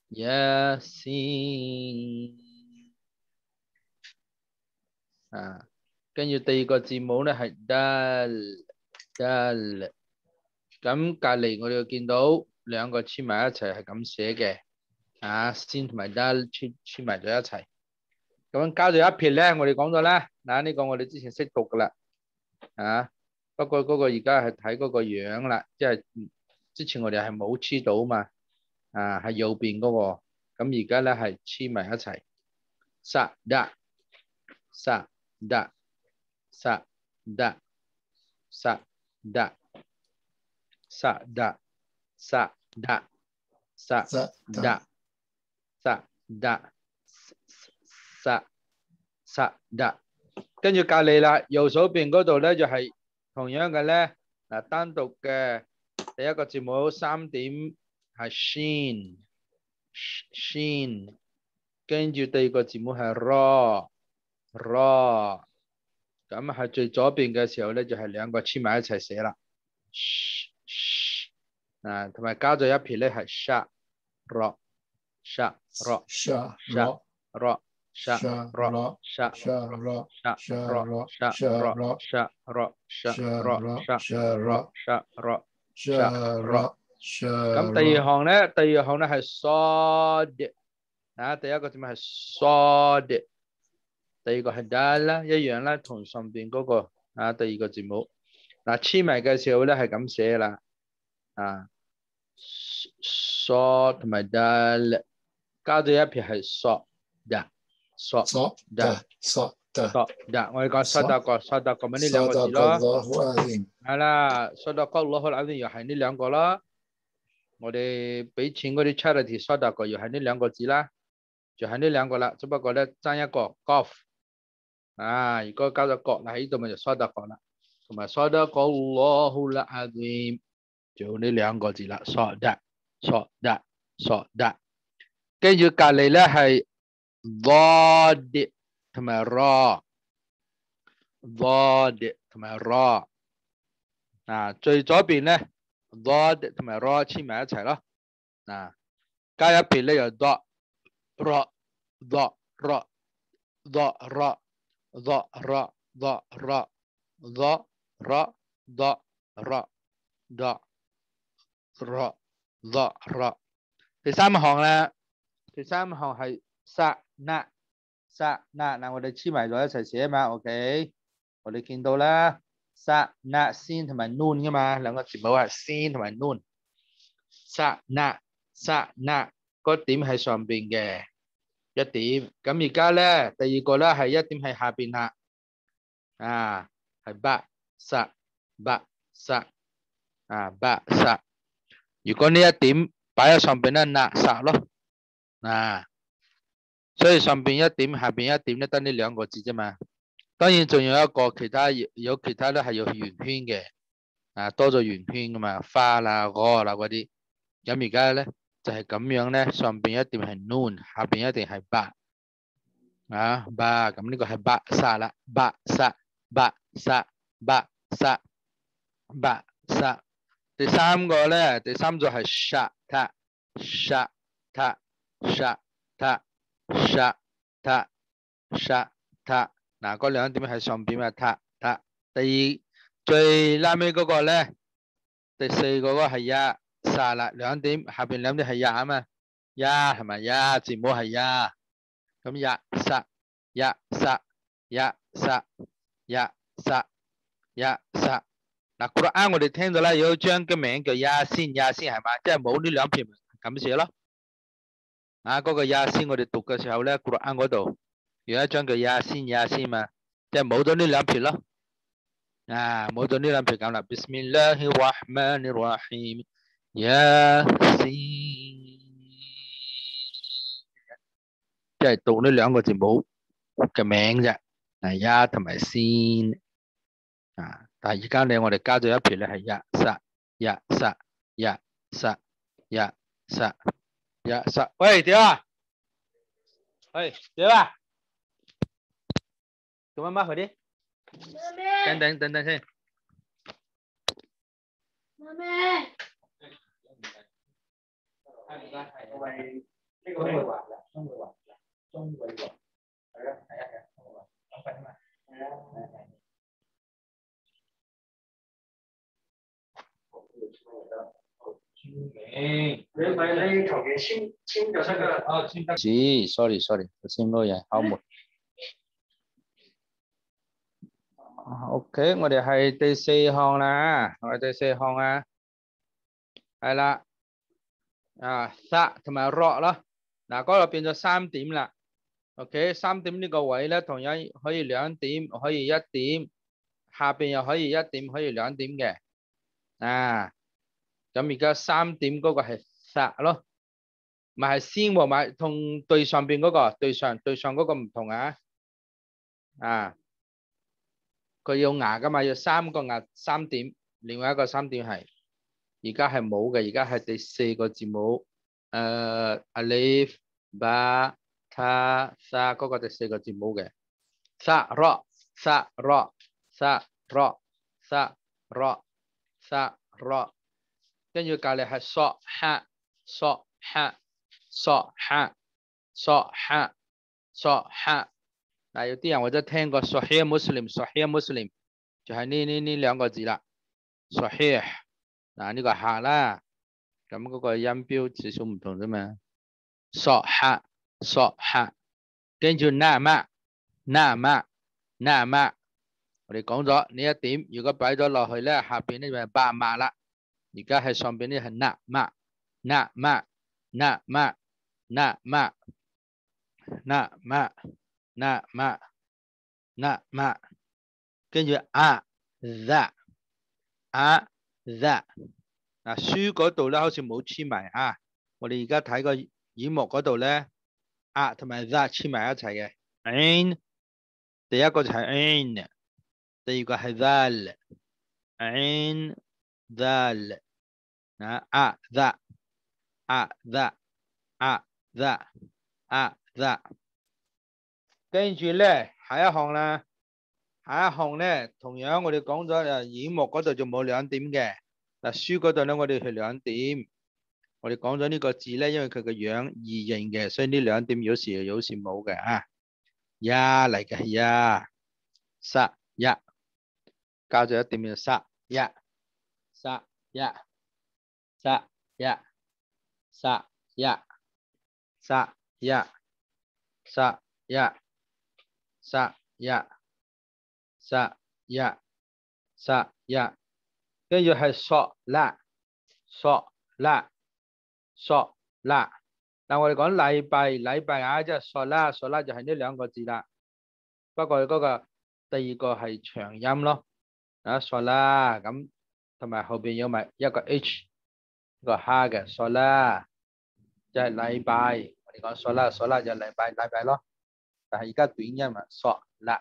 Yasin 啊，跟住第二個字母咧係 dal，咁隔離我哋見到兩個黐埋一齊係咁寫嘅，啊先同埋 dal 黐埋咗一齊，咁加咗一撇咧，我哋講咗啦，嗱呢個我哋之前識讀噶啦，啊不過嗰個而家係睇嗰個樣啦，即係之前我哋係冇黐到嘛，啊係右邊嗰個，咁而家咧係黐埋一齊 ，sada sada sada sada sada sada sada sada sada，跟住隔離啦，右手邊嗰度咧就係同樣嘅咧，嗱單獨嘅第一個字母3點係 shin，跟住第二個字母係 ra，咁係最左邊嘅時候咧就係兩個黐埋一齊寫啦，啊同埋加咗一撇咧係 sha ra sha ra sha sha ra sha sha ra sha sha ra sha sha ra sha sha ra sha sha ra sha ra sha sha ra sha ra sha sha ra， sha 咁第二行咧係 sod， 啊第一個字母係 sod， 第二個係 dal 啦，一樣啦，同上邊嗰個啊第二個字母，嗱黐埋嘅時候咧係咁寫啦，啊 sod 同埋 dal， 加咗一撇係 soda， 我哋講 soda 咪呢兩個字咯，係啦 soda 又係呢兩個咯。我哋俾錢嗰啲 charity soda 又係呢兩個字啦，就係呢兩個啦，只不過咧爭一個 golf， 啊，如果加咗國喺呢度咪就 soda 啦，同埋 sadaqallahul azim， 就呢兩個字啦 soda， 跟住隔離咧係 dad 同埋 ra， 啊最左邊咧 dad 同埋 ra 黐埋一齊咯，啊加一撇咧就 dot ra dot ra dot ra dot ra dot ra dot ra dot ra dot ra dot ra， 第三行咧，第三行係 sa na， 嗱我哋黐埋咗一齊寫嘛 ，OK， 我哋見到啦 sa na 先同埋 nun 噶嘛，兩個字母係先同埋 nun， sa na 個點喺上邊嘅一點，咁而家咧第二個咧係一點喺下邊啦，啊係 ba sa 啊 ba sa， 如果呢一點擺喺上邊咧 na sa 咯，啊所以上邊一點下邊一點咧得呢兩個字啫嘛，當然仲有一個其他有其他咧係有圓圈嘅，啊多咗圓圈噶嘛，花啦嗰啲，咁而家咧就係咁樣咧，上邊一定係 nun， 下邊一定係 ba， 啊 ba， 咁呢個係 ba sa 啦 ，ba sa， 第三個咧，第三個係 sha ta， 嗱嗰兩點喺上邊啊 ta， 第二最拉尾嗰個咧，第四個係 ya sa 啦，兩點下邊兩點係 ya 啊嘛 ，ya 係咪 ya 字母係 ya， 咁 ya sa ya sa ya sa ya sa ya sa， 嗱，Quran 我哋聽到啦，有張嘅名叫 Yasin 係嘛，即係冇呢兩撇咁寫咯，啊嗰個 Yasin 我哋讀嘅時候咧 ，Quran 嗰度有一張叫 Yasin 嘛，即係冇咗呢兩撇咯。啊，冇咗呢兩撇咁啦。Bismillahirrahmanirrahim， Yasin， 即係讀呢兩個字母嘅名啫，係呀同埋先。啊，但係而家咧我哋加咗一撇咧係呀撒，喂點啊？喂點啊？做乜快啲？等先。媽咪。 呢個中會滑啦，中會滑啦，中會滑，係咯，係啊係啊，中會滑，講快啲嘛，係啊係係。你求其簽就得噶啦。哦，簽得。是 ，sorry，我簽嗰嘢口沒。OK， 我哋係第4項啦，我哋第4項啊，係啦，同埋落咯，嗱嗰度變咗3點啦。OK， 3點呢個位咧，同樣可以2點，可以1點，下邊又可以1點，可以2點嘅。咁而家3點嗰個係煞咯，咪係先和埋同對上邊嗰個對上嗰個唔同啊。佢要牙噶嘛，要3個牙3點，另外一個3點係而家係冇嘅，而家係第4個字母alif ba ta sa 嗰個第4個字母嘅sa ro sa ro sa ro sa ro sa ro， 跟住隔離係 so ha so ha so ha so ha so ha。嗱，有啲人或者聽過 Sahih Muslim 就係呢兩個字啦。Sahih 嗱呢個客啦，咁嗰個音標少少唔同啫嘛。Sahih 跟住 nama， 我哋講咗呢一點，如果擺咗落去咧，下邊呢就係巴馬啦。而家喺上邊呢係 nama，跟住that，嗱書嗰度咧好似冇黐埋啊，我哋而家睇個耳目嗰度咧，同埋that黐埋一齊嘅。ain 第一個就係 ain， 第二個係 zal，ain zal， that，跟住咧下一項啦。下一項咧，同樣我哋講咗耳目嗰度就冇2點嘅，嗱書嗰度咧我哋係2點。我哋講咗呢個字咧，因為佢個樣異形嘅，所以呢2點有時冇嘅呀嚟嘅呀，殺呀，加咗1點就殺呀，跟住係索啦。嗱我哋講禮拜即係索啦就係呢2個字啦。不過嗰個第二個係長音咯，索啦咁，同埋後邊有埋一個 H 一個哈嘅索啦，就係禮拜。我哋講索啦就係禮拜咯。但係而家短音啊，索啦。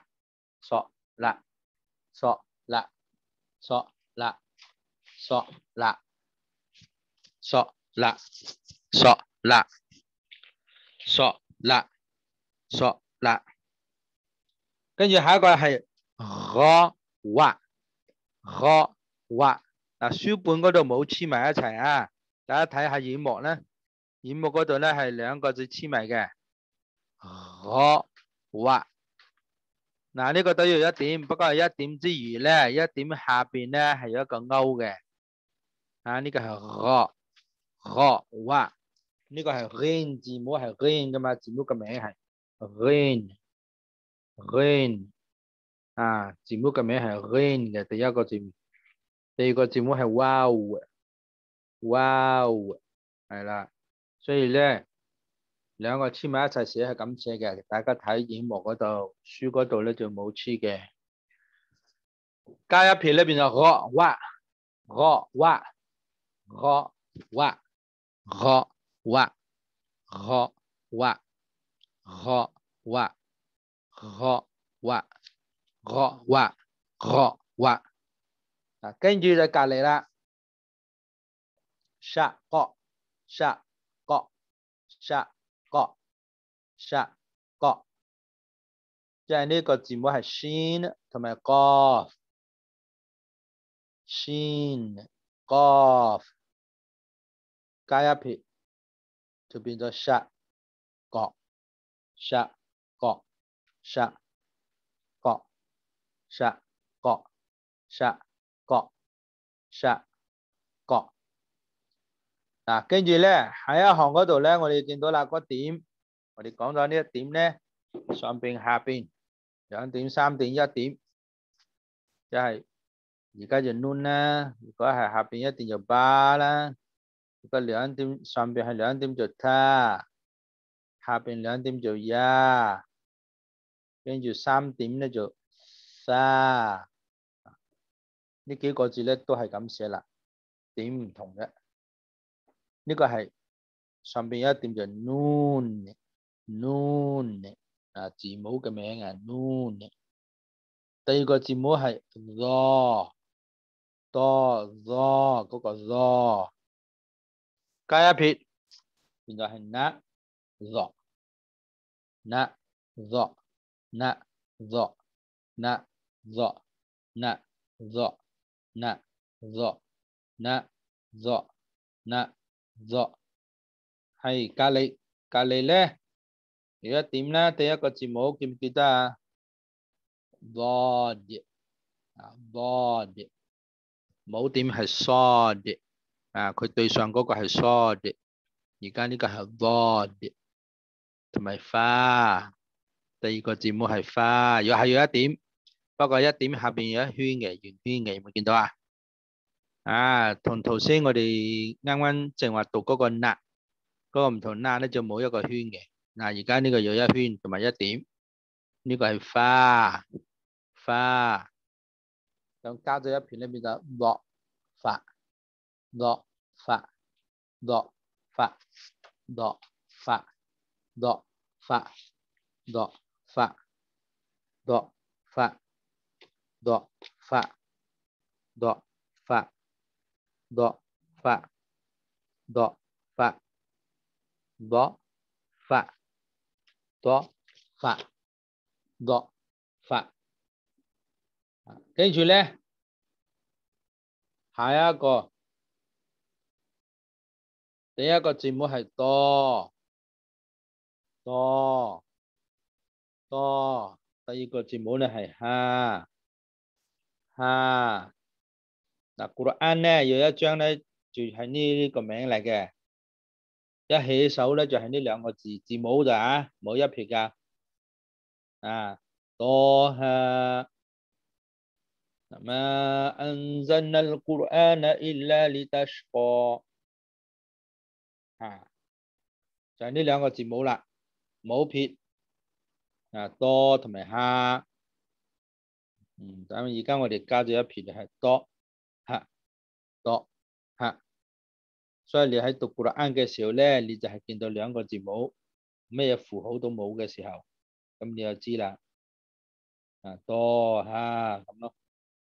跟住下一個係滑。嗱書本嗰度冇黐埋一齊啊，大家睇下耳目咧，耳目嗰度咧係2個字黐埋嘅。滑。嗱呢個都要1點，不過係1點之餘咧，1點下邊咧係有一個勾嘅。呢個係滑，呢個係 rain 字母係 rain 噶嘛，字母個名係 rain， 字母個名係 rain 嘅，第一個字母，第二個字母係 wow，係啦，所以咧2個黐埋一齊寫係咁寫嘅，大家睇耳目嗰度，書嗰度咧就冇黐嘅，加一撇呢邊就滑。跟住就隔離啦，殺角，即係呢個字母係 shin 同埋 qaf，shin qaf 加一撇就變咗殺。 角石角石角石角石角石角。嗱，跟住咧喺一行嗰度咧，我哋見到啦個點，我哋講咗呢一點咧，上邊下邊2點3點1點，即係而家就 noon 啦，如果係下邊1點就8啦，如果2點上邊係2點就他，下邊2點就呀，跟住3點咧就沙，呢幾個字咧都係咁寫啦，點唔同嘅。呢個係上邊1點就 noon 啊，字母嘅名啊 noon。第二個字母係 zo 嗰個 zo 加一撇，現在係 na zo na zo na zo na zo na zo na zo na zo na zo 係隔離咧有一點啦，第一個字母記唔記得啊？Bod 啊 ，bod 冇點係 sod 啊，佢對上嗰個係 sod， 而家呢個係 bod 同埋花，第二個字母係花，又係有一點，不過一點下邊有一圈嘅圓圈嘅，有冇見到啊？啊，同頭先我哋啱啱正話讀嗰個 na 嗰個唔同 na 咧就冇一個圈嘅，嗱而家呢個有一圈同埋一點，呢個係花。咁加咗一片咧變咗落發落發落發落發落發落發落發落發落發落發落發落發落發落發。跟住咧，下一個第一個字母係多，第二個字母咧係哈。嗱，古蘭經咧有一章咧就係呢個名嚟嘅，一起手咧就係呢兩個字母咋啊，冇一撇噶啊，多哈。ما أنزلنا القرآن إلا لتشقى 啊，就係呢兩個字母啦，冇撇啊，多同埋哈。但係而家我哋加咗一撇就係多哈，所以你喺讀古蘭經嘅時候咧，你就係見到兩個字母，咩符號都冇嘅時候，咁你就知啦。啊，多哈咁咯。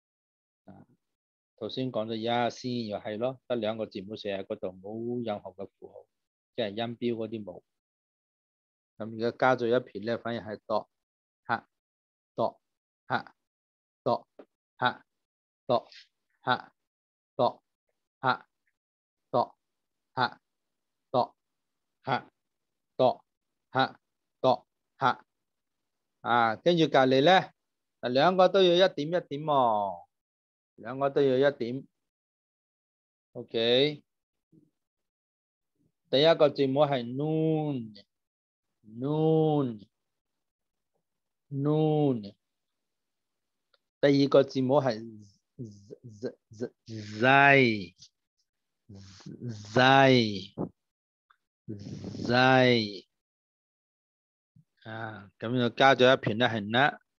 頭先講咗呀先又係咯，得兩個字母寫喺嗰度，冇任何嘅符號，即係音標嗰啲冇。咁而家加咗一撇咧，反而係多哈多哈多哈多哈多哈多哈多哈多哈多哈啊，跟住隔離咧，兩個都要一點一點喎。兩個都要一點 ，OK。第一個字母係 noon，第二個字母係 zai，啊，咁就加咗一片咧係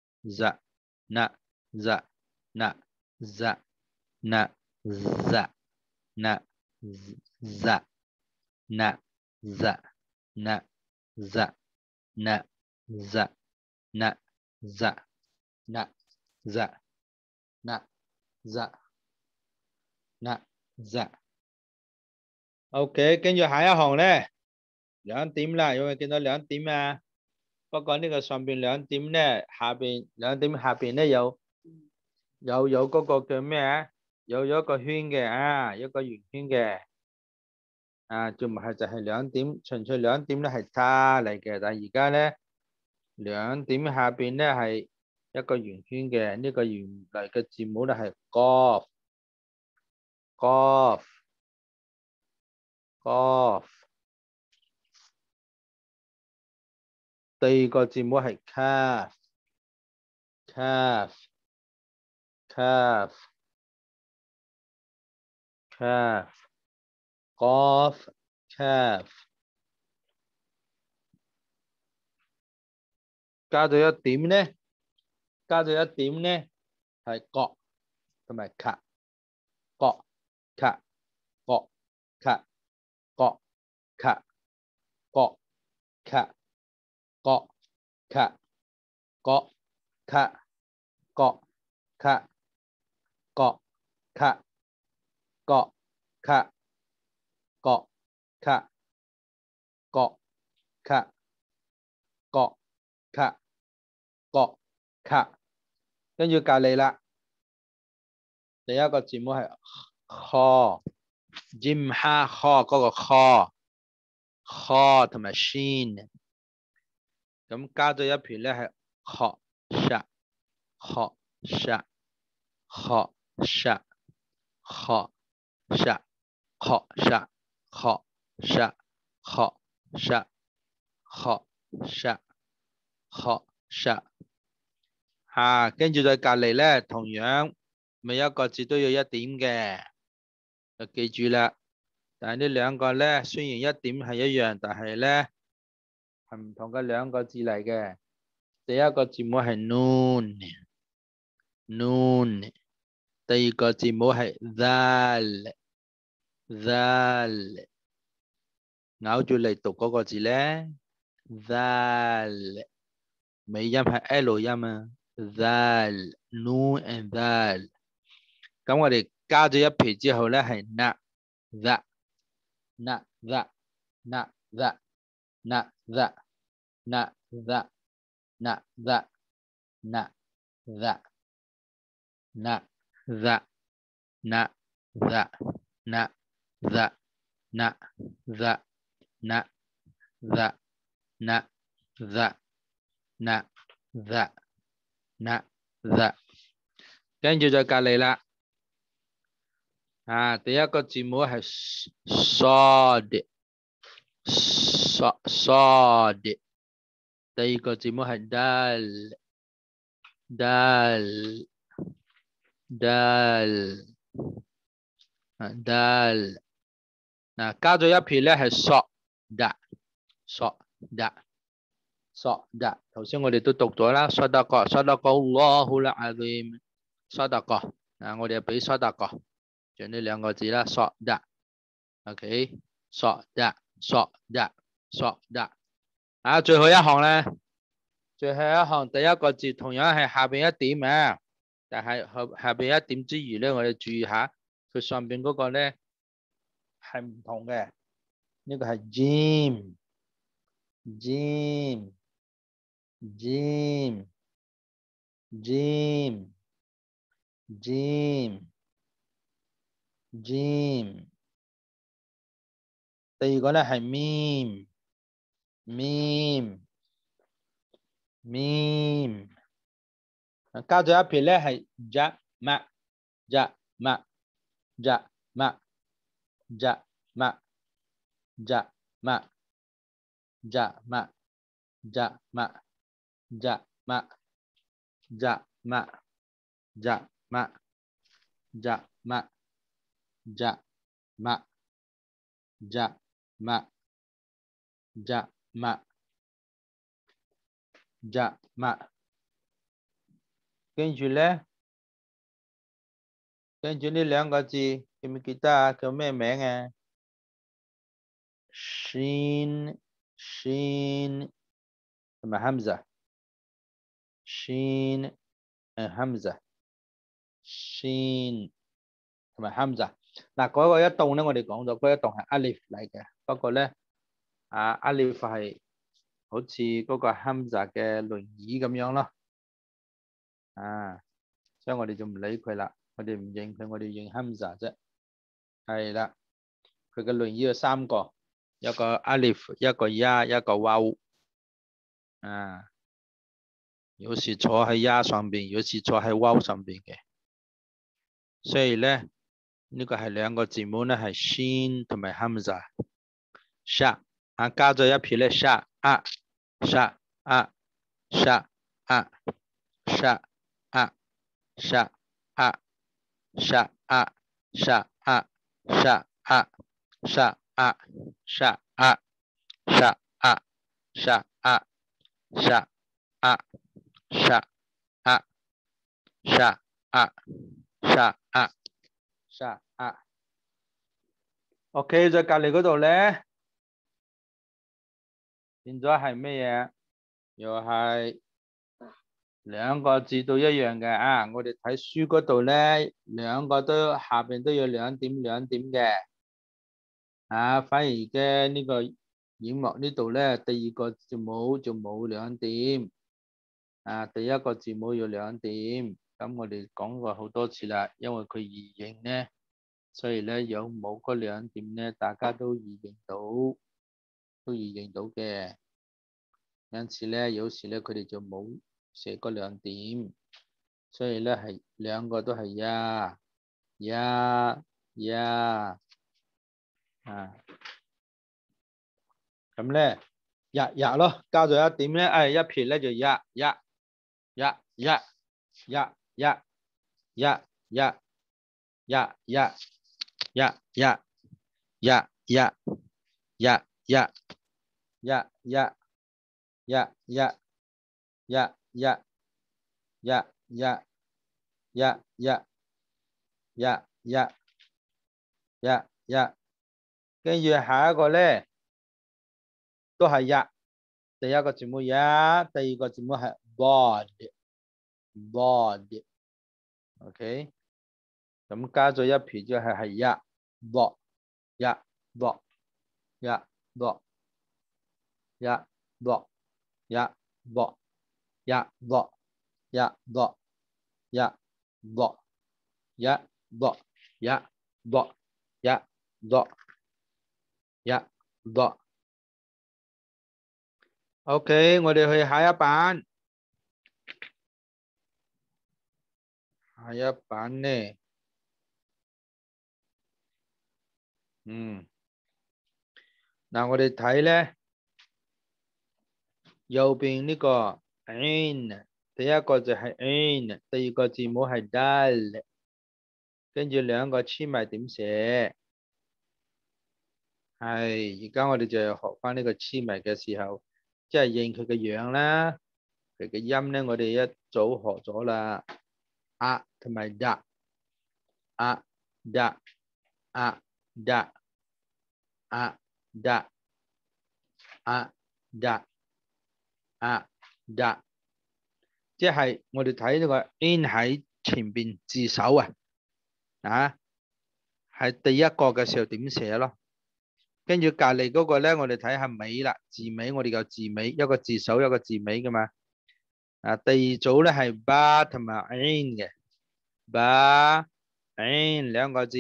za。OK，跟住下一行咧2點啦，有冇見到2點啊？不過呢個上邊2點咧，下邊2點下邊咧有嗰個叫咩啊？有一個圈嘅啊，一個圓圈嘅。 仲唔係就係兩點，純粹兩點咧係叉嚟嘅，但係而家咧兩點下邊咧係一個圓圈嘅，呢個原嚟嘅字母咧係 golf。第二個字母係 calf。加咗一點咧係角同埋卡，角卡角卡角卡角卡角卡角卡角卡角卡角卡角卡角卡角卡角卡，跟住隔離啦。第一個字母係 kho，jim ha kho 嗰個 kho 同埋 shin， 咁加咗一撇咧係 kho sha kho sha kho sha kho sha kho sha kho sha kho sha kho sha kho sha， 跟住再隔離咧，同樣每一個字都要一點嘅，就記住啦。但係呢兩個咧，雖然一點係一樣，但係咧係唔同嘅兩個字嚟嘅。第一個字母係 noon，第二個字母係 zal，咬住嚟讀嗰個字咧 zal， 尾音係 L 音啊 zal noon and zal。咁我哋加咗一撇之後咧係 na。跟住就隔離啦。第一個字母係 sod， 第二個字母係 dal， 加咗一撇咧係 soda， 頭先我哋都讀咗啦 ，sadaqallahul azim， sadaqah， 我哋俾 sadaqah， 就呢兩個字啦 ，soda，OK， soda， 最後一行咧，第一個字同樣係下邊一點啊，但係下邊一點之餘咧，我哋注意下佢上邊嗰個咧係唔同嘅，呢個係 gym， 第二個咧係 meme， 加咗一撇咧係 jama， 跟住呢兩個字記唔記得啊？叫咩名啊？ shin 同埋 hamza， shin and hamza， shin 同埋 hamza。嗱，嗰個一動咧，我哋講咗，嗰一動係 alif 嚟嘅，不過咧alif 係好似嗰個 hamza 嘅輪椅咁樣咯，所以我哋就唔理佢啦，我哋唔認佢，我哋認 hamza 啫，係啦。 佢嘅論語有3個，一個 alif， 一個 ya， 一個 waw。有時坐喺 ya 上邊，有時坐喺 waw 上邊嘅。所以咧，呢個係兩個字母咧，係 shin 同埋 hamza。sha 加咗一撇咧 sha sha sha sha sha sha sha sha sha sha sha sha sha sha sha sha OK， 在隔離嗰度咧，變咗係咩嘢？又係兩個字都一樣嘅我哋睇書嗰度咧，兩個都下邊都有兩點嘅。反而嘅呢個熒幕呢度咧，第二個字母就冇兩點。第一個字母有兩點。咁我哋講過好多次啦，因為佢易認咧，所以咧有冇嗰兩點咧，大家都易認到嘅。因此咧，有時咧佢哋就冇寫嗰兩點，所以咧係兩個都係呀。咁咧日咯，加咗一點咧，一撇咧就日。跟住下一個咧都係日，第一個字母日，第二個字母係 bod。OK， 咁加咗一撇就係日 bod。OK， 我哋去下一版。下一版呢？嗱，我哋睇咧，右邊呢個 ain， 第一個就係 ain， 第二個字母係 dal， 跟住兩個黐埋點寫？而家我哋就學翻呢個黐埋嘅時候，即係認佢嘅樣啦，佢嘅音咧，我哋一早學咗啦，同埋 da， 即係我哋睇呢個 in 喺前邊字首係第一個嘅時候點寫咯？跟住隔離嗰個咧，我哋睇下尾啦，字尾我哋有字尾，一個字首一個字尾噶嘛。第二組咧係 ba 同埋 ain 嘅 ba ain 兩個字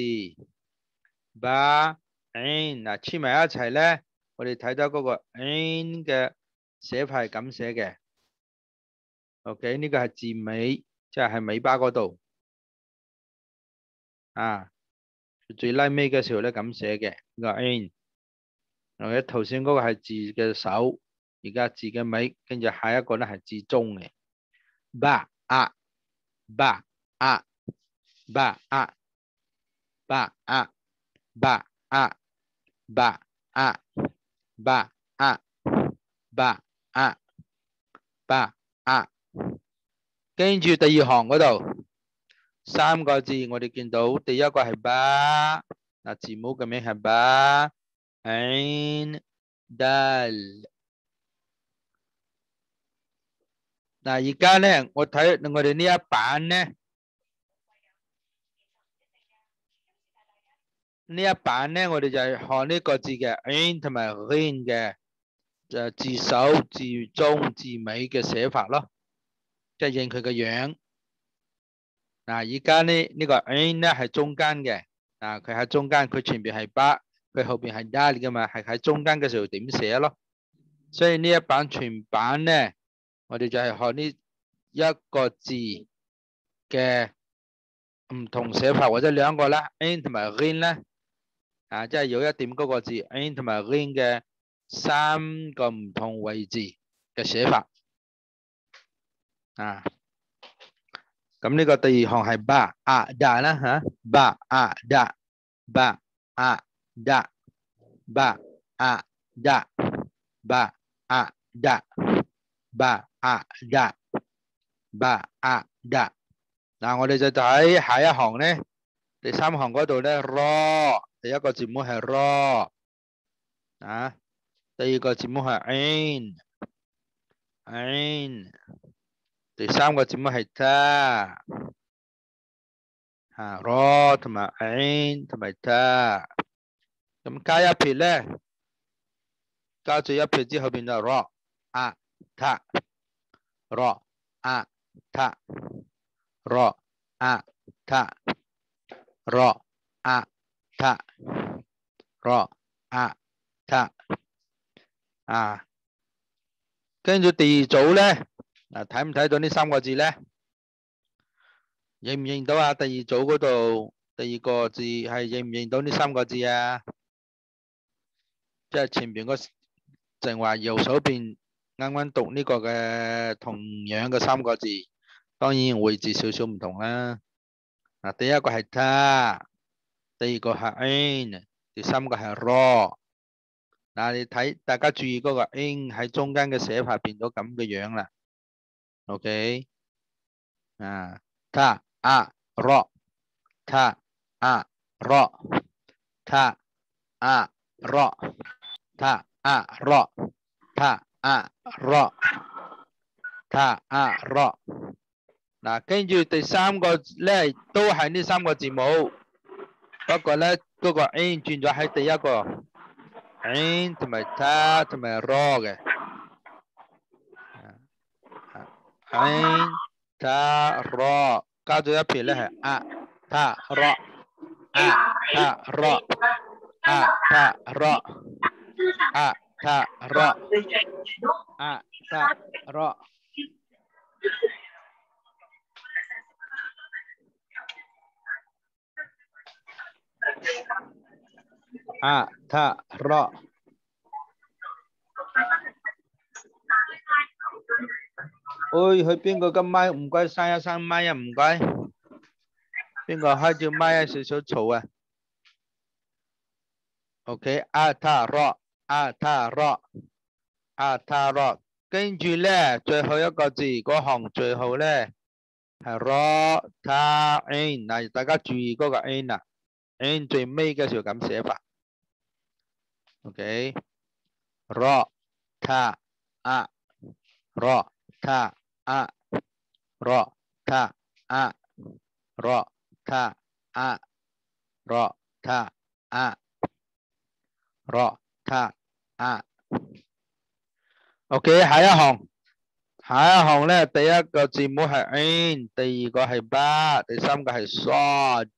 ba ain 黐埋一齊咧，我哋睇到嗰個 ain 嘅寫法係咁寫嘅。OK， 呢個係字尾，即係尾巴嗰度最拉尾嘅時候咧咁寫嘅呢個 ain。頭先嗰個係字嘅首，而家字嘅尾，跟住下一個咧係字中嘅。ba ba跟住第二行嗰度三個字，我哋見到第一個係 ba， 字母嘅名係 ba ain dal。而家咧，我睇我哋呢一版咧，我哋就係學呢個字嘅 ain 同埋 rain 嘅字首、字中、字尾嘅寫法咯，即係認佢嘅樣。而家呢個 ain 咧係中間嘅，佢喺中間，佢前邊係 ba， 佢後邊係 dal 㗎嘛，係喺中間嘅時候點寫咯。所以呢一版全版咧，我哋就係學呢一個字嘅唔同寫法，或者兩個啦 ，ain 同埋 rin 咧，即係有一點嗰個字 ain 同埋 rin 嘅3個唔同位置嘅寫法。咁呢個第二行係 ba a da 啦嚇 ，ba a da ba a da ba a da ba a da ba a da ba a da。嗱，我哋就睇下一行咧，第3行嗰度咧 ，ro 第一個字母係 ro 第二個字母係 ain，第3個字母係 ta。ro 同埋 ain 同埋 ta， 咁加一撇咧，加咗一撇之後變咗 ro a ta ro a ta ro a ta ro a ta ro a ta 跟住第二組咧，睇唔睇到呢3個字咧？認唔認到啊？第二組嗰度第二個字係認唔認到呢3個字啊？即係前邊個淨話右手邊啱啱讀呢個嘅同樣嘅3個字，當然位置少少唔同啦。第一個係 ta， 第二個係 ain， 第三個係 ro。你睇大家注意嗰個 ain 喺中間嘅寫法變咗咁嘅樣啦。OK， ta a ro ta a ro ta a ro ta a ro ta a ro ta a ro。跟住第3個咧都係呢3個字母，不過咧嗰個 ain 轉咗喺第一個 ain 同埋 ta 同埋 ro 嘅，ain ta ro 加咗一撇咧係 a ta ro a ta ro a ta ro a ta ro a ta ro。ta ro。去邊個嘅麥？唔該閂一閂麥啊！唔該，邊個開住麥啊？少少嘈啊。OK， ta ro ta ro ta ro， 跟住咧最後一個字嗰行最後咧係 ro ta ain。嗱，大家注意嗰個 ain 啦 ，ain 最尾嘅時候咁寫法。OK，ro ta a ro ta a ro ta a ro ta a ro ta a ro ta a。 OK， 下一行咧，第一個字母係 ain， 第二個係 ba， 第三個係 sod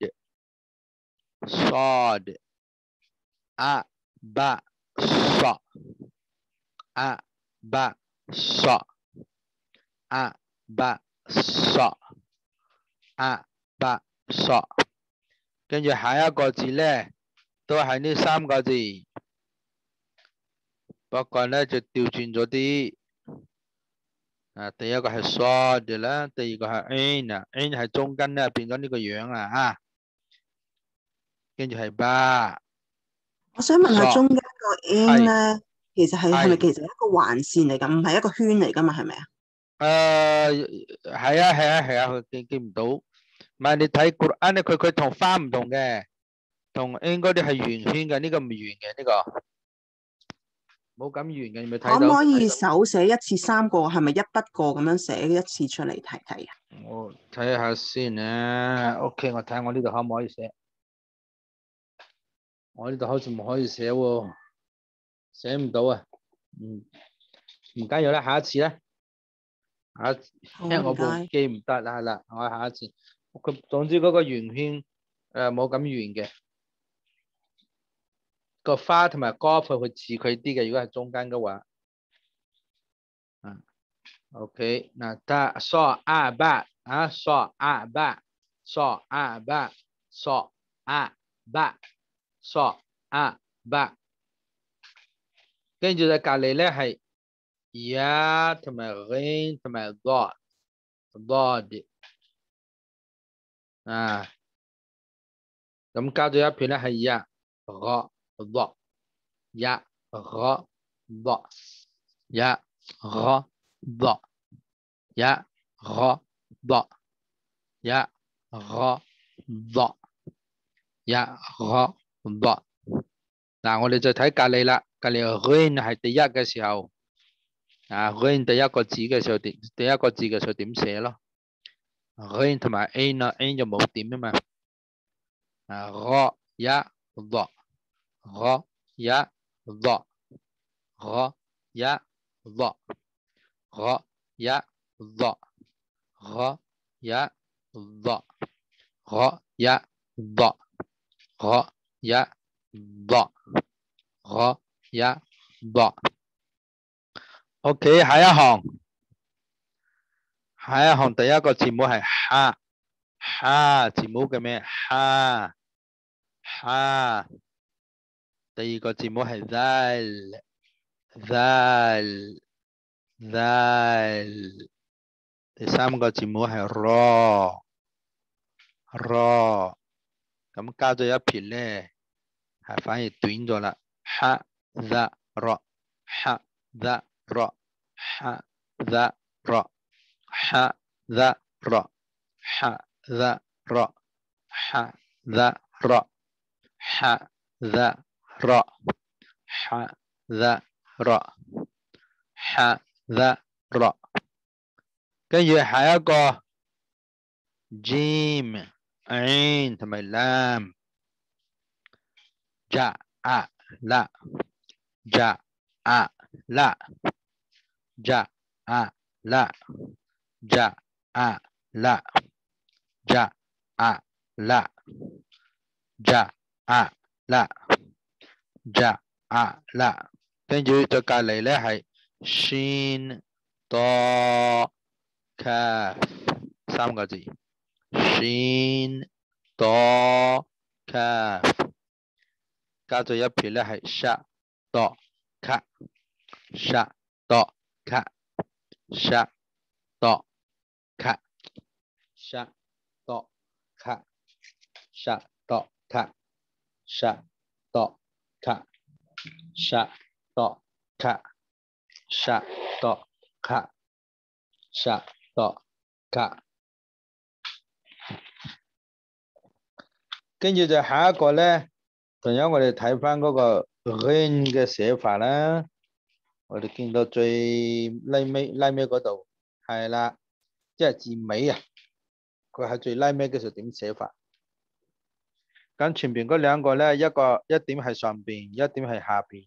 a ba so a ba so a ba so a ba so。 跟住下一個字咧都係呢3個字，不過咧就調轉咗啲。第一個係 sod 啦，第二個係 ain 係中間咧變咗呢個樣啦跟住係 ba。 我想問下中間個 ain 咧，其實係咪其實一個橫線嚟㗎，唔係一個圈嚟㗎嘛？係咪啊？ 係啊，佢記唔到。唔係你睇 Quran 咧，佢同花唔同嘅，同 ain 嗰啲係圓圈嘅，呢個唔圓嘅，呢個冇咁圓嘅，你咪睇到。 可唔可以手寫一次3個？係咪一筆過咁樣寫一次出嚟睇睇啊？ 我睇下先啊。OK， 我睇下我呢度可唔可以寫？我呢度好似唔可以寫喎，寫唔到啊。唔緊要啦，下一次啦。因為我部機唔得啦，係啦，我下一次。佢總之嗰個圓圈冇咁圓嘅。 個花同埋歌佢會似佢啲嘅，如果係中間嘅話。OK， 那它索阿巴啊，索阿巴，索阿巴，索阿巴，索阿巴。跟住喺隔離咧係呀同埋 rain 同埋 dot 啊，咁加咗一片咧係呀 dot 呀 dot 呀 dot 呀 dot 呀 dot 呀 dot。嗱，我哋就睇隔離啦。隔離 rain 係第一嘅時候，rain 第一個字嘅時候點寫咯 ？rain 同埋 a 啦 ，a 就冇點啊嘛。呀 dot 呀 dot呀 dot呀 dot呀 dot呀 dot呀 dot呀 dot。OK， 下一行第一個字母係哈字母嘅咩？哈。第二個字母係 zal。第三個字母係 ro。咁加咗一撇咧，係反而短咗啦。哈 za ro 哈 za ro 哈 za ro 哈 za ro 哈 za ro 哈 za ro 哈 za ro 哈 za ro 哈 za ro。跟住下一個 jim ain 同埋 lam ja a la ja a la ja a la ja a la ja a la ja a la ja a la。跟住再隔離咧係 shin do kaf 三個字 shin do kaf 加咗一撇咧係 sha do ka sha do ka sha do ka sha do ka sha do ka sha do ka sha do ka sha do ka sha do ka。跟住就下一個咧，同樣我哋睇翻嗰個 rain 嘅寫法啦。我哋見到最拉尾嗰度係啦，即係字尾啊，佢係最拉尾嘅時候點寫法？咁前邊嗰兩個咧，一點係上邊，一點係下邊。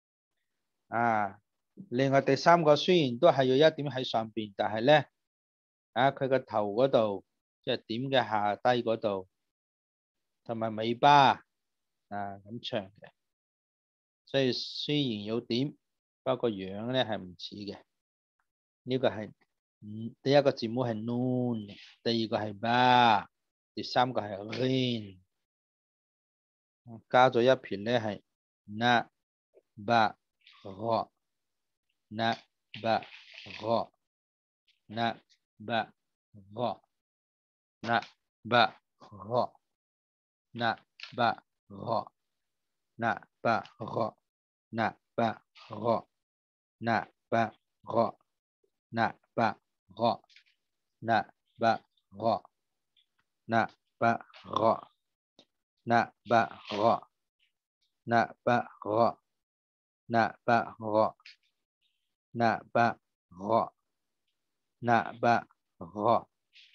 另外第三個雖然都係要一點喺上邊，但係咧，佢個頭嗰度即係點嘅下低嗰度，同埋尾巴咁長嘅，所以雖然有點，不過樣咧係唔似嘅。呢個係第一個字母係 noon， 第二個係 ba， 第三個係 rain。加咗一撇咧係 na ba ro na ba ro na ba ro na ba ro na ba ro na ba ro na ba ro na ba ro na ba ro na ba ro na ba ro na ba ro na ba ro na ba ro na ba ro na ba ro。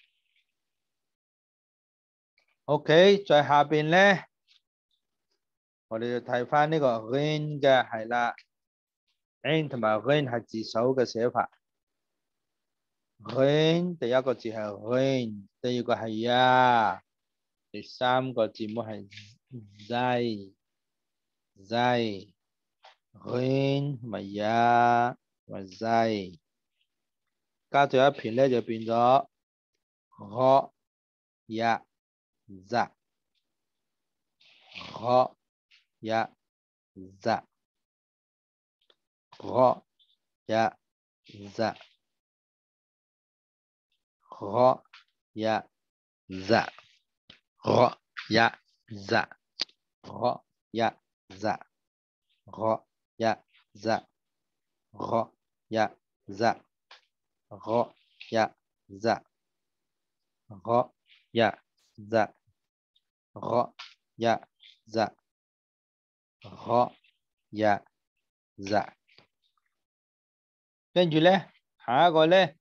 OK， 在下邊咧，我哋就睇翻呢個 rain 嘅係啦 ，rain 同埋 rain 係字首嘅寫法。rain 第一個字係 rain， 第二個係呀，第三個字母係 zai。 zai ghin 同埋呀同埋 zai 加咗一片咧就變咗 ho ya za ho ya za ho ya za ho ya za ho ya za ho ya za ho ya za ho ya za ho ya za ho ya za ho ya za ho ya za 跟住咧，下一個咧，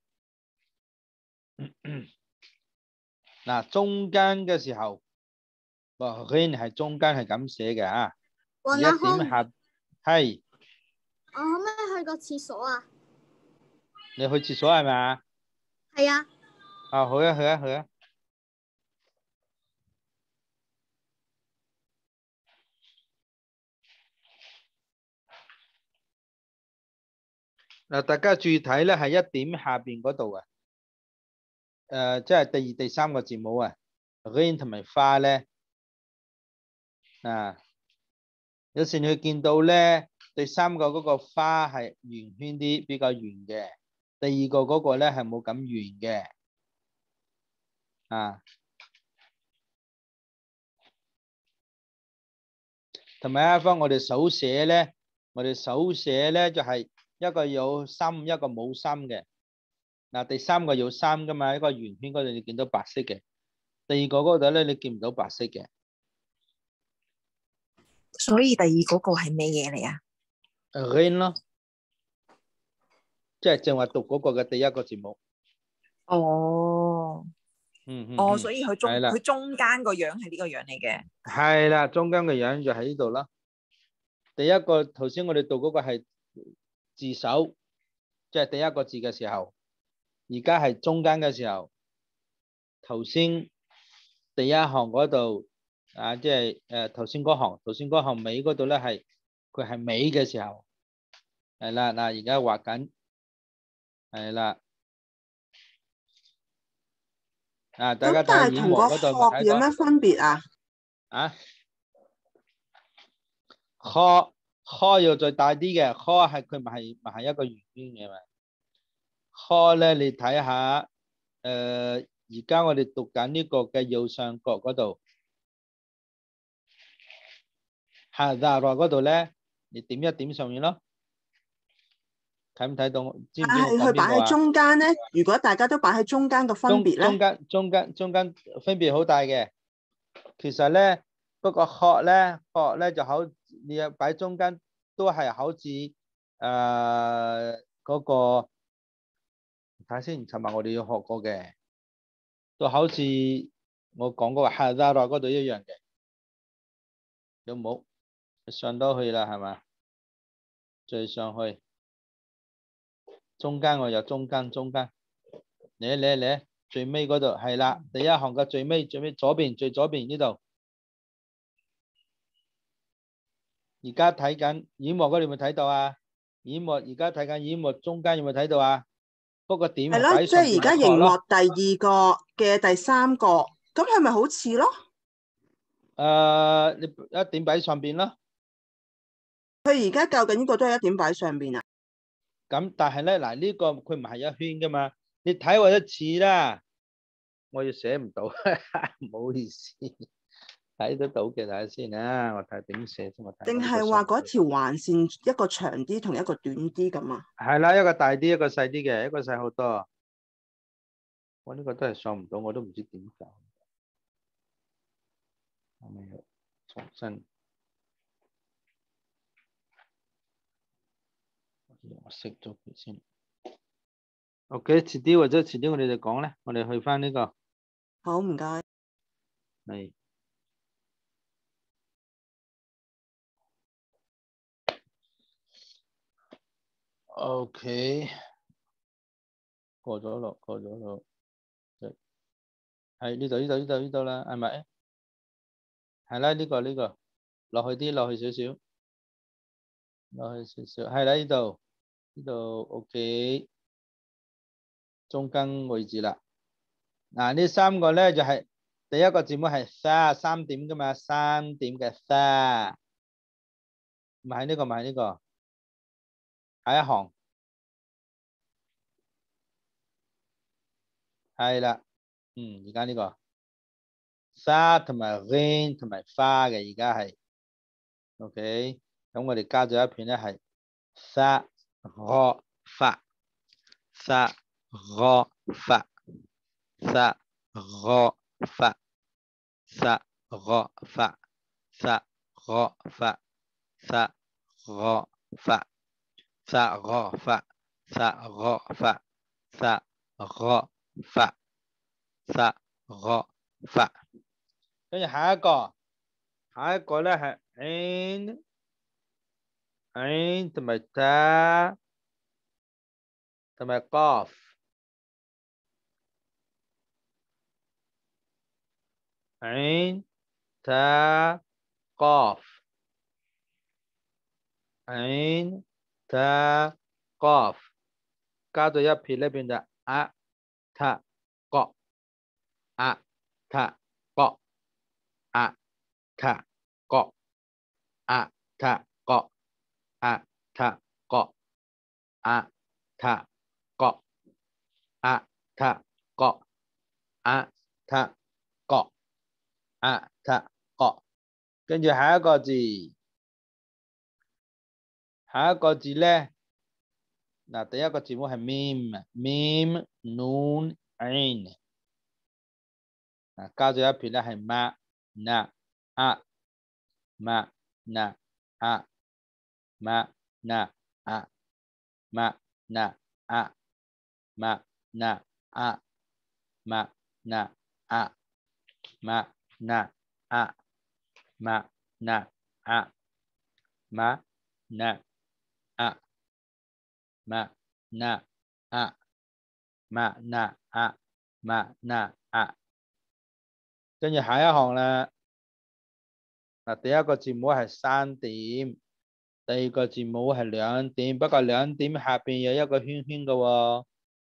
嗱中間嘅時候，個 rain 係中間係咁寫嘅啊，而一點下係。 我可唔可以去個廁所啊？ 你去廁所係咪啊？ 係啊。 啊，去啊去啊去啊！嗱，大家注意睇咧，係一點下邊嗰度啊。即係第二、第三個字母啊 ，rain 同埋花咧，有時你見到咧，第三個嗰個花係圓圈啲，比較圓嘅；第二個嗰個咧係冇咁圓嘅，同埋一方我哋手寫咧，就係一個有心，一個冇心嘅。嗱，第三個有心噶嘛，一個圓圈嗰度你見到白色嘅，第二個嗰度咧你見唔到白色嘅。 所以第二嗰個係咩嘢嚟啊 ？rain 咯，即係正話讀嗰個嘅第一個字母。 哦，所以佢中間個樣係呢個樣嚟嘅。 係啦，中間嘅樣就喺呢度啦。第一個頭先我哋讀嗰個係字首，即係第一個字嘅時候，而家係中間嘅時候。頭先第一行嗰度即係頭先嗰行尾嗰度咧係佢係尾嘅時候，係啦。嗱，而家畫緊，係啦。大家睇演幕嗰度咪睇到？ 有咩分別啊 ？Kho 要再大啲嘅 ，Kho 係佢咪係一個圓圈嘅嘛 ？Kho 咧你睇下，而家我哋讀緊呢個嘅右上角嗰度，下落嗰度咧，你點一點上面咯，睇唔睇到？知唔知我講邊個啊？ 佢擺喺中間咧，如果大家都擺喺中間個分別咧？ 中間分別好大嘅。其實咧，嗰個殼咧就好，你要擺中間都係好似嗰個，睇下先，尋日我哋要學過嘅。都好似我講嗰個下拉落嗰度一樣嘅，有冇上到去啦？係嘛？再上去，中間我有中間，嚟，最尾嗰度係啦，第一行嘅最尾左邊最左邊呢度。而家睇緊演幕嗰度有冇睇到啊？而家睇緊演幕中間有冇睇到啊？嗰個點係咯，即係而家熒幕第二個嘅第三個，咁係咪好似咯？ 你一點擺上邊咯。 佢而家究竟呢個都係一點擺上邊啊？ 咁但係咧，嗱呢個佢唔係一圈噶嘛，你睇我一次啦，我要寫唔到，唔好意思，睇得到嘅睇下先啊，我睇點寫先，我睇。 定係話嗰條橫線一個長啲同一個短啲咁啊？ 係啦，一個大啲，一個細啲嘅，一個細好多。我呢個都係上唔到，我都唔知點搞。我咪要重新。我熄咗佢先。OK，遲啲我哋就講咧，我哋去翻呢個。 好，唔該。 係。OK，過咗咯，係呢度啦，係咪？係啦，呢個落去少少。 落去少少，係啦，呢度 OK， 中間位置啦。嗱，呢三個咧就係第一個字母係 sa 3點噶嘛，3點嘅 sa， 唔係呢個，唔係呢個，下一行係啦，而家呢個 sa 同埋 rain 同埋花嘅，而家係 OK， 咁我哋加咗一片咧係 sa ro fa sa ro fa sa ro fa sa ro fa sa ro fa sa ro fa sa ro fa sa ro fa sa ro fa sa ro fa， 跟住下一個咧係 ain 同埋 ta 同埋 qaf， ain ta qaf ain ta qaf， 加咗一撇呢變就 a ta qa a ta qa a ta qa a ta qa a ta qa a ta qa a ta qa a ta qa a ta qa， 跟住下一個字咧，嗱，第一個字母係 mim nun ain， 加咗一撇咧係 ma na a ma na a ma na a ma na a ma na a ma na a ma na a ma na a ma na a ma na a ma na a ma na a， 跟住下一行啦。嗱，第一個字母係3點，第二個字母係2點，不過2點下邊有一個圈圈嘅喎，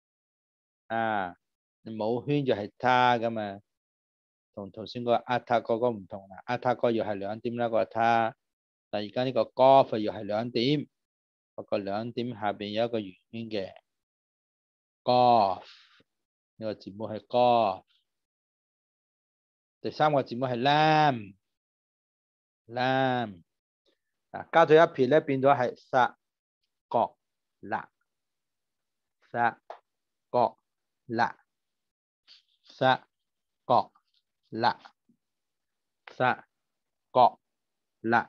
冇圈就係他噶嘛，同頭先個阿塔嗰個唔同啦，阿塔個要係2點啦，個他，但而家呢個 golf 要係2點，不過2點下邊有一個圓圈嘅 golf， 呢個字母係 golf， 第三個字母係 lam， 加咗一撇咧變咗係 sa qa la sa qa la sa qa la sa qa la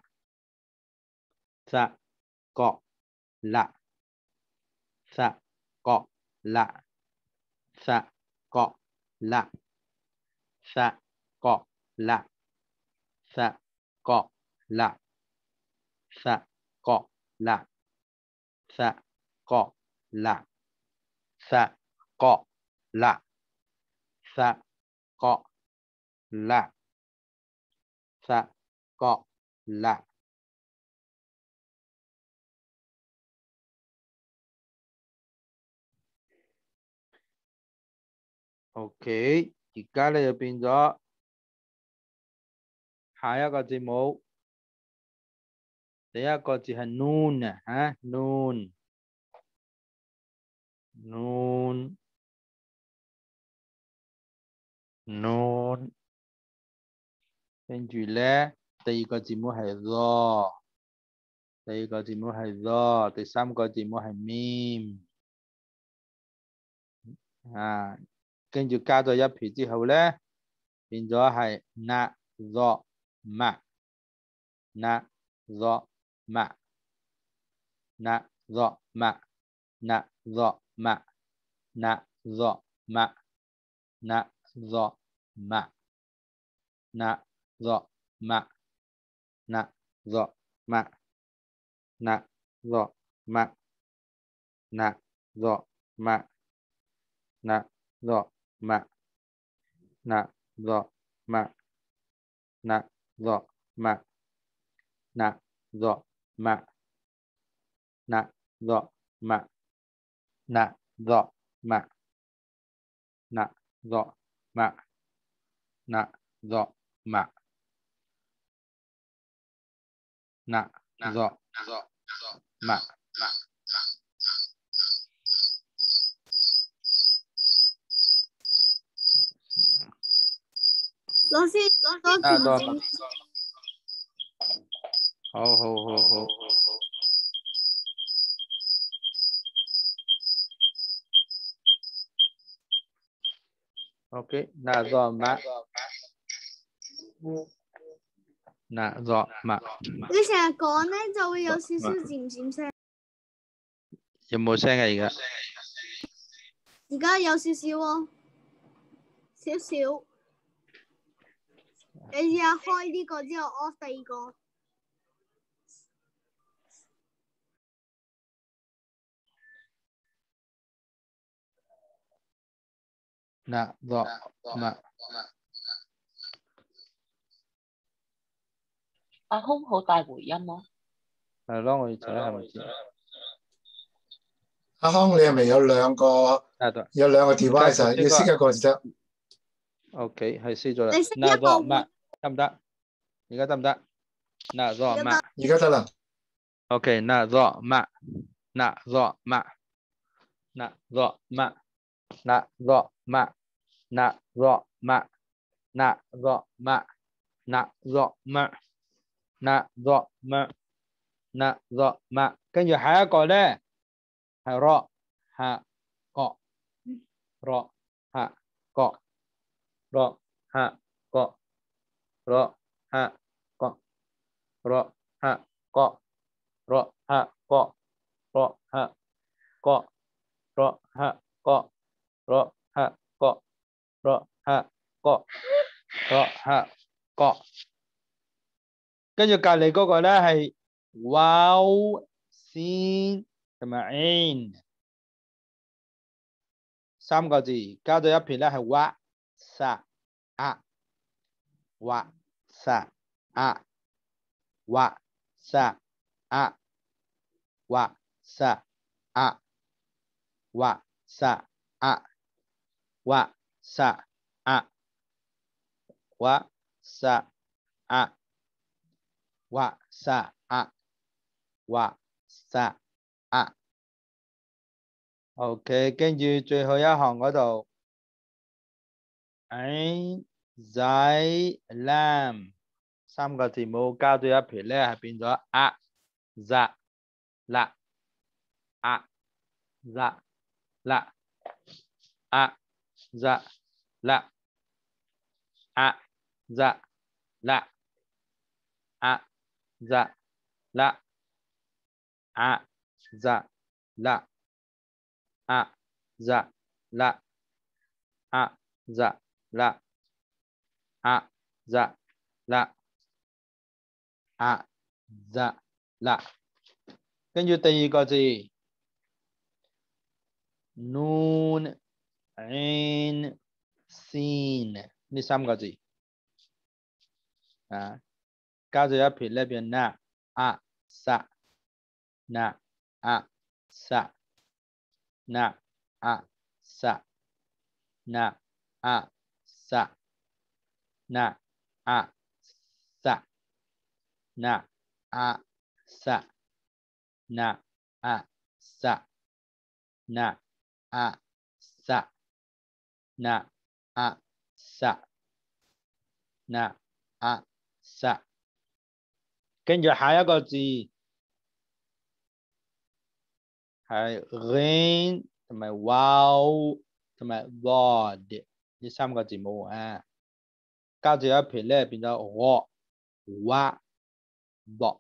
sa qa la sa qa la sa qa la sa qa la sa qa la sa qa la sa qa la sa qa la sa qa la sa qa la， OK， 而家咧就變咗下一個字母，第一個字係 noon 啊 noon， 跟住咧第二個字母係 raw， 第三個字母係 mim， 跟住加咗一撇之後咧變咗係 na raw ma na raw ma na raw ma na raw ma na raw ma na raw ma na raw ma na raw ma na raw ma na raw ma na raw ma na raw ma na raw ma na raw ma na do ma na do ma na do ma na do ma na do ma 老師多那多漸漸好。OK， 那do ma那do ma 你成日講咧就會有少少漸漸聲， 有冇聲啊？ 而家有少少喎，少少。你試下開呢個之後 off 第二個。 那do ma 阿空好大回音咯。 係咯，我要睇下係咪先。 阿康，你係咪有兩個 device 啊？要熄一個就得。 OK， 係熄咗啦。 你熄那一個 do ma 得唔得？而家得唔得？那 do ma 而家得啦。 OK， 那 do ma 那 do ma 那 do ma 那 do ma 那 do ma 那 do ma 那 do ma 那 do ma 那 do ma， 跟住下一個咧係 ro 下個 ro 下個 ro 下個 ro 下個 ro 下個 ro 下個 ro 下個 ro 下個 ro 下個 ro 下個 ro 下個，跟住隔離嗰個咧係 wow sin 同埋 ain 三個字加咗一撇咧係 wa sa a wa sa a wa sa a wa sa a wa sa a wa sa a wa sa a wa sa a wa sa a OK， 跟住最後一行嗰度 ain zai lam 三個字母加咗一撇咧係變咗 a za la a za la a za la a za la a za la a za la a za la a za la a za la a za la， 跟住第二個字 noon ain sin 呢三個字啊，加咗一撇咧變 na a sa na a sa na a sa na a sa na a sa na a sa na a sa na a sa na a sa na a sa， 跟住下一個字係 rain 同埋 wow 同埋 word 呢三個字母啊，加咗一撇咧變咗 ro wa do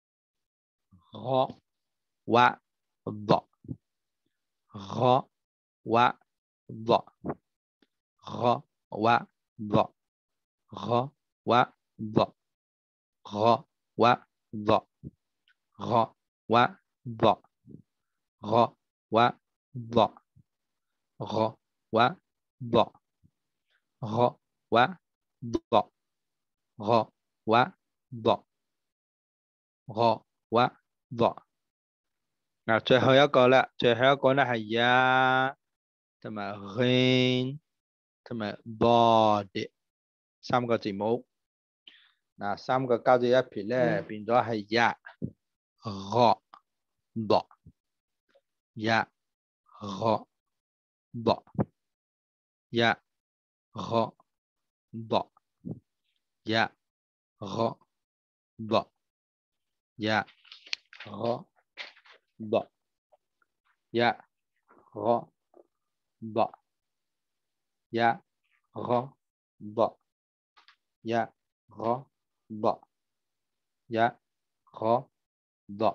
ro wa do ro wa do ro wa do ro wa do ro wa do ro wa do ro wa do ro wa do ro wa do ro wa do ro wa do 嗱，最後一個啦，最後一個咧係呀同埋 rain 同埋 body 三個字母。嗱，三個交咗一撇咧，變咗係呀、ro、bo、呀、ro、bo、呀、ro、bo、呀、ro、bo、呀、ro、bo、呀、ro、bo、呀、ro、bo、呀、ro、bo、呀、ro、bo、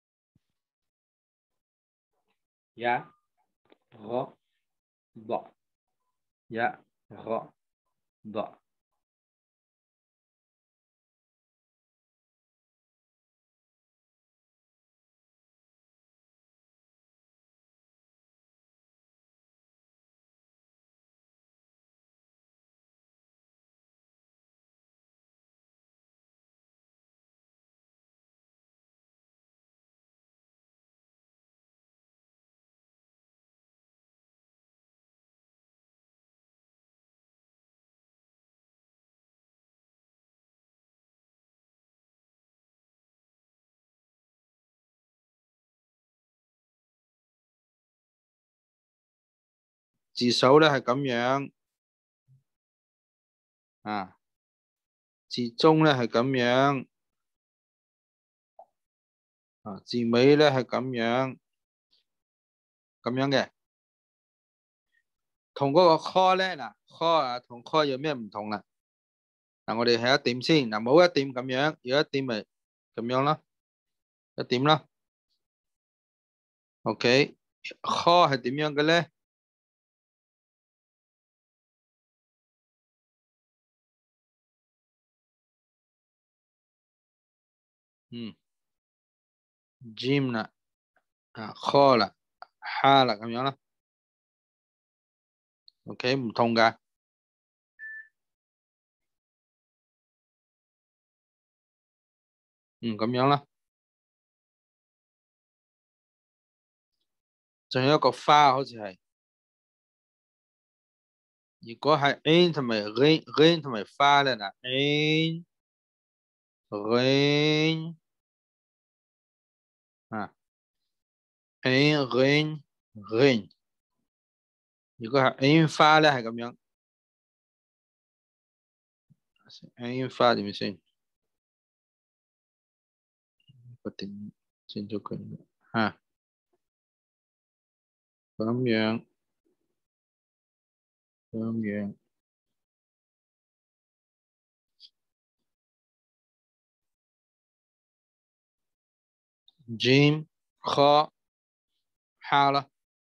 呀、ro、bo、呀、ro、bo。字首咧係咁樣啊，字中咧係咁樣啊，字尾咧係咁樣嘅，同嗰個 call 咧嗱 ，call 啊同 call 有咩唔同啦？嗱，我哋係一點先，嗱冇一點咁樣，有一點咪咁樣咯，一點啦。OK，call 係點樣嘅咧？gym 啦，啊 call 啦，哈啦咁樣啦。OK， 唔同噶。咁樣啦。仲有一個花，好似係。如果係 in 同埋 rain 同埋花咧，嗱 in rain 啊 in rain rain。如果係 in 花咧，係咁樣。in 花點先？個點轉咗佢嚇，咁樣咁樣。Jim 和哈啦。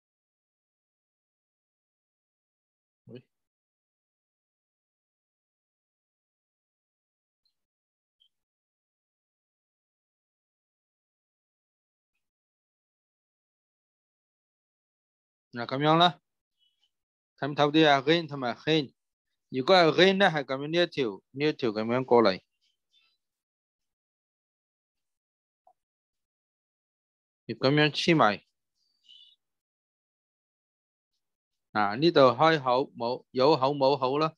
嗱咁樣啦，睇唔睇啲啊 ？rain 同埋 rain， 如果係 rain 咧，係咁樣呢一條咁樣過嚟，要咁樣黐埋。嗱呢度開口冇，有口冇口啦。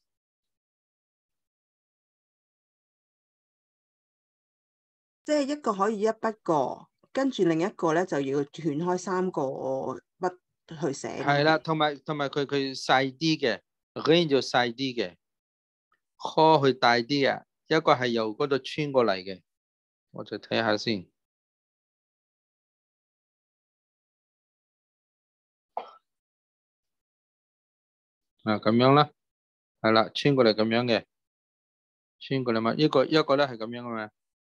即係一個可以一筆過，跟住另一個咧就要斷開三個筆去寫。 係啦，同埋佢細啲嘅 rain 就細啲嘅 call 佢大啲嘅，一個係由嗰度穿過嚟嘅，我再睇下先。咁樣啦，係啦，穿過嚟咁樣嘅，穿過嚟嘛，一個咧係咁樣嘅嘛。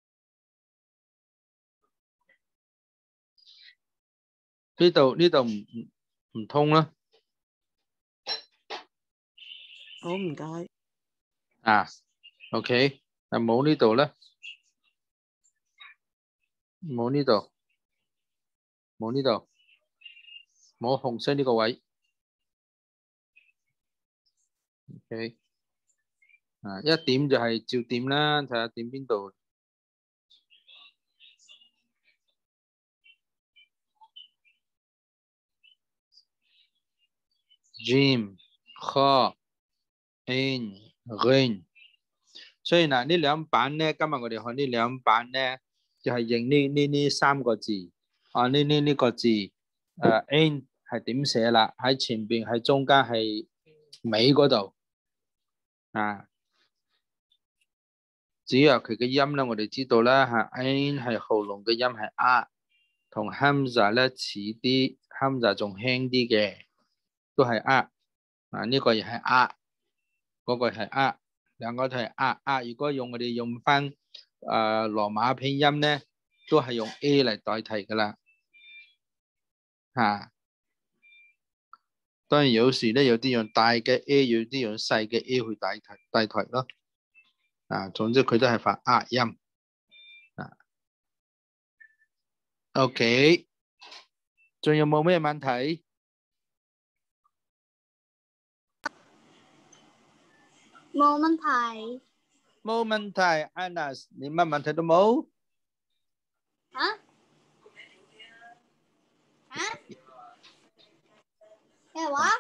呢度唔通啦。 好，唔該。 OK， 但冇呢度咧，冇呢度，冇呢度，冇紅色呢個位。OK， 一點就係照點啦，睇下點邊度。 Jim、可、in、rin。所以嗱，呢兩版咧，今日我哋學呢兩版咧，就係認呢三個字。啊，呢個字，in 係點寫啦？喺前邊，喺中間，係尾嗰度。啊，至於佢嘅音咧，我哋知道啦，嚇 in 係喉嚨嘅音係啊，同 hamza 咧似啲 ，hamza 仲輕啲嘅，都係啊。嗱，呢個亦係啊，嗰個係啊，兩個都係啊。如果我哋用翻羅馬拼音咧，都係用 A 嚟代替噶啦。嚇，當然有時咧，有啲用大嘅 A， 有啲用細嘅 A 去代替咯。啊，總之佢都係發啊音。啊 ，OK， 仲有冇咩問題？ 冇問題。 冇問題 ，Anas， 你乜問題都冇？ 啊？咩話？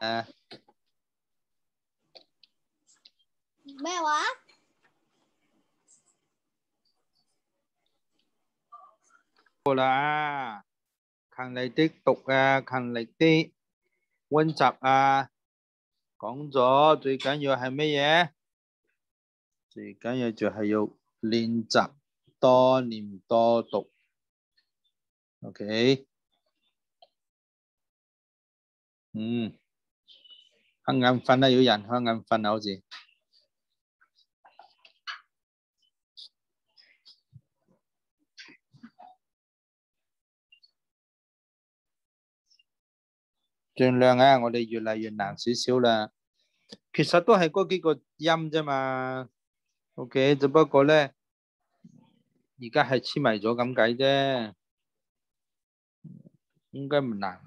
咩話？ 好啦，勤力啲讀啊，勤力啲溫習啊。講咗最緊要係乜嘢？最緊要就係要練習，多念多讀。OK， 瞌眼瞓啦，有人瞌眼瞓啊，好似。盡量啊，我哋越嚟越難少少啦。其實都係嗰幾個音啫嘛。OK， 只不過咧，而家係黐埋咗咁解啫，應該唔難。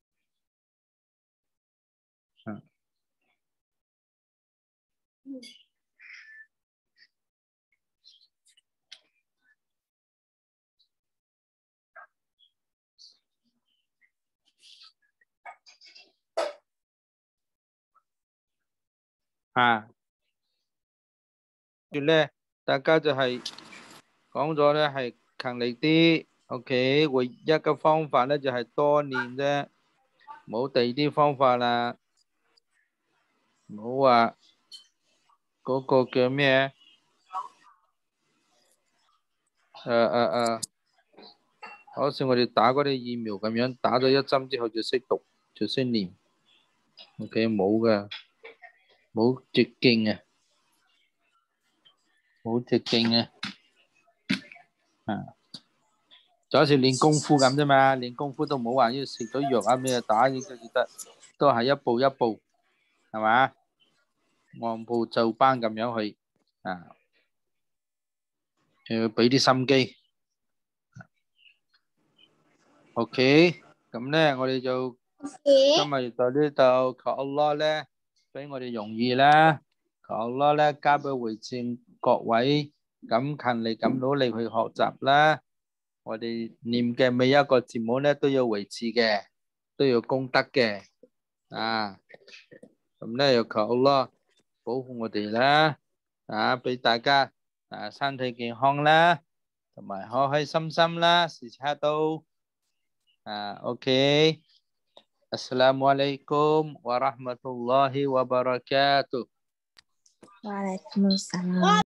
跟住咧，大家就係講咗咧，係勤力啲。OK， 唯一嘅方法咧就係多練啫，冇第二啲方法啦。唔好話嗰個叫咩？好似我哋打嗰啲疫苗咁樣，打咗一針之後就識讀，就識念。OK， 冇噶，冇捷徑啊，冇捷徑啊。就好似練功夫咁啫嘛，練功夫都冇話要食咗藥啊咩打呢個就得，都係一步一步，係嘛？按部就班咁樣去啊，要俾啲心機。OK， 咁咧我哋就今日到呢度，求 Allah 咧俾我哋容易啦，求 Allah 咧加倍回賜各位咁勤力咁努力去學習啦。我哋念嘅每一個字母咧都有維持嘅，都有功德嘅，啊，咁咧又求 Allah保護我哋啦，啊，俾大家身體健康啦，同埋開開心心啦，時刻都OK， Assalamualaikum warahmatullahi wabarakatuh。 Waalaikumsalam。